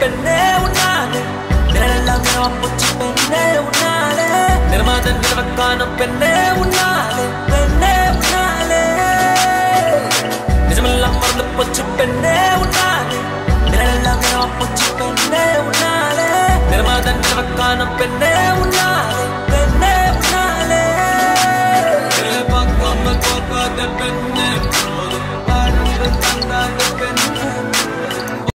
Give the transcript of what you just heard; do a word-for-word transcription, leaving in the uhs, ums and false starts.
பெண்ணே உன்னாலே நிழலெல்லாம் நிறமா போச்சு பெண்ணே உன்னாலே நிறமாத நிறவக்கான பெண்ணே உன்னாலே பெண்ணே உன்னாலே நிஜமெல்லாம் மறந்து போச்சு பெண்ணே உன்னாலே நிழலெல்லாம் நிறமா போச்சு பெண்ணே உன்னாலே நிறமாத நிறவக்கான பெண்ணே